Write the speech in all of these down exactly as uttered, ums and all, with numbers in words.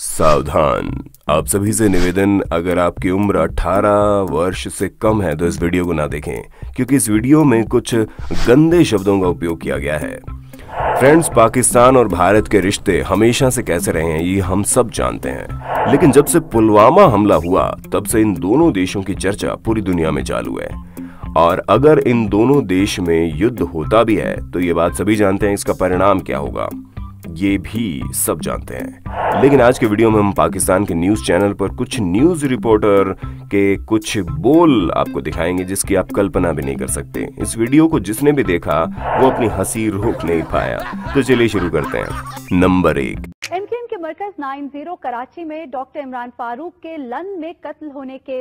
सावधान, आप सभी से निवेदन, अगर आपकी उम्र अठारह वर्ष से कम है तो इस वीडियो को ना देखें, क्योंकि इस वीडियो में कुछ गंदे शब्दों का उपयोग किया गया है। फ्रेंड्स, पाकिस्तान और भारत के रिश्ते हमेशा से कैसे रहे हैं ये हम सब जानते हैं, लेकिन जब से पुलवामा हमला हुआ तब से इन दोनों देशों की चर्चा पूरी दुनिया में चालू है। और अगर इन दोनों देश में युद्ध होता भी है तो ये बात सभी जानते हैं, इसका परिणाम क्या होगा ये भी सब जानते हैं। लेकिन आज के वीडियो में हम पाकिस्तान के न्यूज चैनल पर कुछ न्यूज रिपोर्टर के कुछ बोल आपको दिखाएंगे जिसकी आप कल्पना भी नहीं कर सकते। इस वीडियो को जिसने भी देखा वो अपनी हंसी रोक नहीं पाया। तो चलिए शुरू करते हैं। नंबर एक, एमक्यूएम के मरकज नब्बे कराची में डॉक्टर इमरान फारूक के लन में कत्ल होने के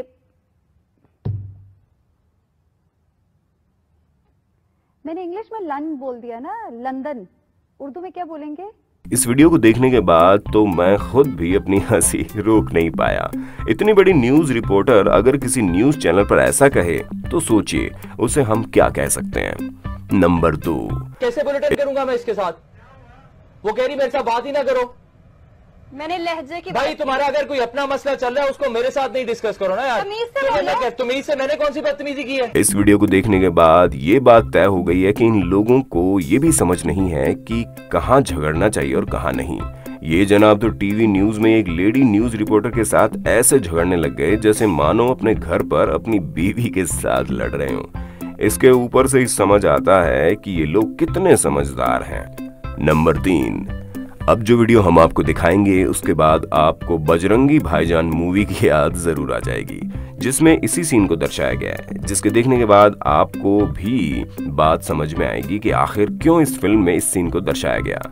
मैंने इंग्लिश में लन बोल दिया ना, लंदन, उर्दू में क्या बोलेंगे? इस वीडियो को देखने के बाद तो मैं खुद भी अपनी हंसी रोक नहीं पाया। इतनी बड़ी न्यूज रिपोर्टर अगर किसी न्यूज चैनल पर ऐसा कहे तो सोचिए उसे हम क्या कह सकते हैं। नंबर दो, कैसे बुलेटिन करूंगा मैं इसके साथ? वो कह रही मेरे साथ बात ही ना करो। मैंने लहजे की भाई तुम्हारा अगर कोई अपना मसला चल रहा है उसको मेरे साथ नहीं डिस्कस करो ना यार। तमीज से मैंने कौन सी बदतमीजी की है? इस वीडियो को देखने के बाद ये बात तय हो गई है कि इन लोगों को ये भी समझ नहीं है कि कहाँ झगड़ना चाहिए और कहाँ नहीं। ये जनाब तो टीवी न्यूज में एक लेडी न्यूज रिपोर्टर के साथ ऐसे झगड़ने लग गए जैसे मानो अपने घर पर अपनी बीवी के साथ लड़ रहे हो। इसके ऊपर से ही समझ आता है कि ये लोग कितने समझदार हैं। नंबर तीन, अब जो वीडियो हम आपको दिखाएंगे उसके बाद आपको बजरंगी भाईजान मूवी की याद जरूर आ जाएगी, जिसमें इसी सीन को दर्शाया गया है, जिसके देखने के बाद आपको भी बात समझ में आएगी कि आखिर क्यों इस फिल्म में इस सीन को दर्शाया गया।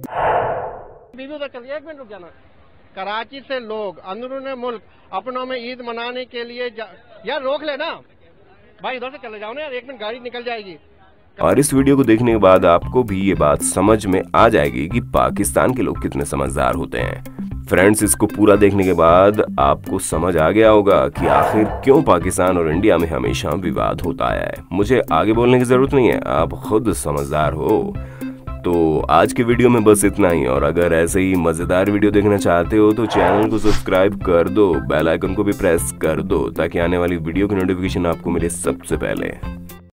एक मिनट रुक जाना। कराची से लोग अंदरूनी मुल्क अपनों में ईद मनाने के लिए यार रोक लेना भाई, इधर से चले जाओ ना यार, एक मिनट गाड़ी निकल जाएगी। और इस वीडियो को देखने के बाद आपको भी ये बात समझ में आ जाएगी कि पाकिस्तान के लोग कितने समझदार होते हैं। फ्रेंड्स, इसको पूरा देखने के बाद आपको समझ आ गया होगा कि आखिर क्यों पाकिस्तान और इंडिया में हमेशा विवाद होता आया है। मुझे आगे बोलने की जरूरत नहीं है, आप खुद समझदार हो। तो आज के वीडियो में बस इतना ही, और अगर ऐसे ही मजेदार वीडियो देखना चाहते हो तो चैनल को सब्सक्राइब कर दो, बेल आइकन को भी प्रेस कर दो ताकि आने वाली वीडियो की नोटिफिकेशन आपको मिले सबसे पहले।